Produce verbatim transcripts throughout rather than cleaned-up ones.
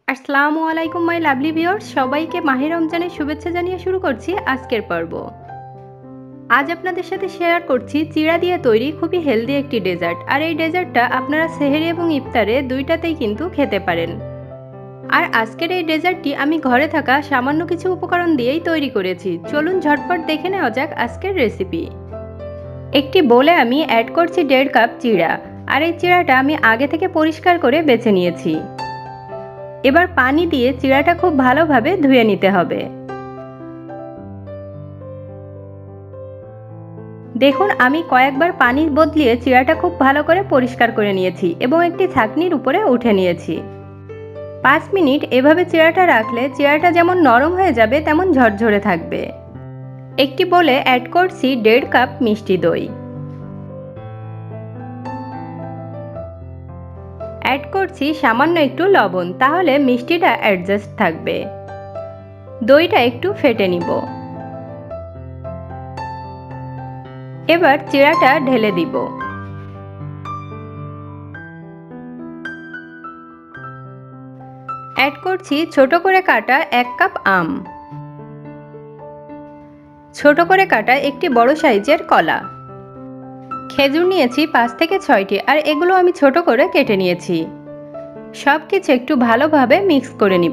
আসসালামু আলাইকুম my lovely viewers, সবাইকে মাহে রমজানের শুভেচ্ছা জানিয়ে শুরু করছি আজকের পর্ব। আজ আপনাদের সাথে শেয়ার করছি চিড়া দিয়ে তৈরি খুবই হেলদি একটি ডেজার্ট। আর এই ডেজার্টটা আপনারা সেহরি এবং ইফতারে দুইটাতেই কিন্তু খেতে পারেন। আর আজকের এই ডেজার্টটি আমি ঘরে থাকা সামান্য কিছু উপকরণ দিয়েই তৈরি করেছি। চলুন ঝটপট দেখে নেওয়া যাক আজকের রেসিপি। একটি বোলে আমি অ্যাড করছি দেড় কাপ চিড়া। আর এই চিড়াটা আমি আগে থেকে পরিষ্কার করে বেছে নিয়েছি। এবার পানি দিয়ে চিড়াটা খুব ভালোভাবে ধুয়ে নিতে হবে। দেখুন, আমি কয়েকবার পানি বদলিয়ে চিড়াটা খুব ভালো করে পরিষ্কার করে নিয়েছি এবং একটি ছাঁকনির উপরে উঠে নিয়েছি। পাঁচ মিনিট এভাবে চিড়াটা রাখলে চিড়াটা যেমন নরম হয়ে যাবে তেমন ঝরঝরে থাকবে। একটি বোলে অ্যাড করছি দেড় কাপ মিষ্টি দই। অ্যাড করছি সামান্য একটু লবণ, তাহলে মিষ্টিটা অ্যাডজাস্ট থাকবে। দইটা একটু ফেটে নিব। এবার চিড়াটা ঢেলে দিব। অ্যাড করছি ছোট করে কাটা এক কাপ আম, ছোট করে কাটা একটি বড় সাইজের কলা, খেজুর নিয়েছি পাঁচ থেকে ছয়টি, আর এগুলো আমি ছোট করে কেটে নিয়েছি। সব কিছু একটু ভালোভাবে মিক্স করে নিব।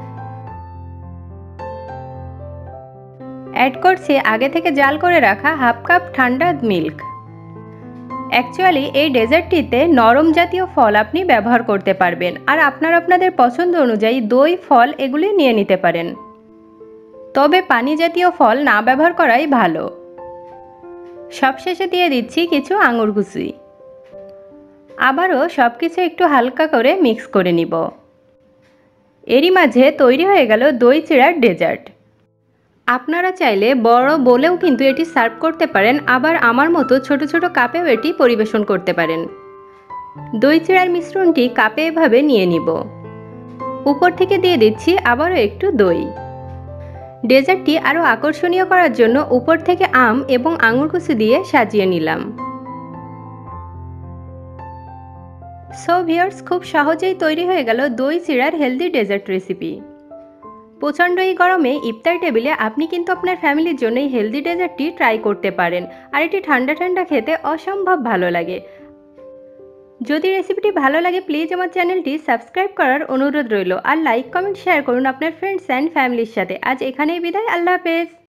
অ্যাড করছি আগে থেকে জাল করে রাখা হাফ কাপ ঠান্ডা মিল্ক। অ্যাকচুয়ালি এই ডেজার্টটিতে নরম জাতীয় ফল আপনি ব্যবহার করতে পারবেন, আর আপনার আপনাদের পছন্দ অনুযায়ী দই, ফল এগুলি নিয়ে নিতে পারেন। তবে পানি জাতীয় ফল না ব্যবহার করাই ভালো। সবশেষে দিয়ে দিচ্ছি কিছু আঙুর কুচি। আবারও সব কিছু একটু হালকা করে মিক্স করে নিব। এরই মাঝে তৈরি হয়ে গেল দই চিড়ার ডেজার্ট। আপনারা চাইলে বড় বোলেও কিন্তু এটি সার্ভ করতে পারেন, আবার আমার মতো ছোট ছোট কাপেও এটি পরিবেশন করতে পারেন। দই চিড়ার মিশ্রণটি কাপে এভাবে নিয়ে নিব। উপর থেকে দিয়ে দিচ্ছি আবারও একটু দই। ডেজার্টটি আরও আকর্ষণীয় করার জন্য উপর থেকে আম এবং আঙুর কুচি দিয়ে সাজিয়ে নিলাম। সো ভিউয়ার্স, খুব সহজেই তৈরি হয়ে গেল দই চিড়ার হেলদি ডেজার্ট রেসিপি। প্রচণ্ড এই গরমে ইফতার টেবিলে আপনি কিন্তু আপনার ফ্যামিলির জন্য এই হেলদি ডেজার্টটি ট্রাই করতে পারেন। আর এটি ঠান্ডা ঠান্ডা খেতে অসম্ভব ভালো লাগে। যদি রেসিপিটি ভালো লাগে প্লিজ আমার চ্যানেলটি সাবস্ক্রাইব করার অনুরোধ রইল, আর লাইক কমেন্ট শেয়ার করুন আপনার ফ্রেন্ডস অ্যান্ড ফ্যামিলির সাথে। আজ এখানেই বিদায়, আল্লাহ হাফেজ।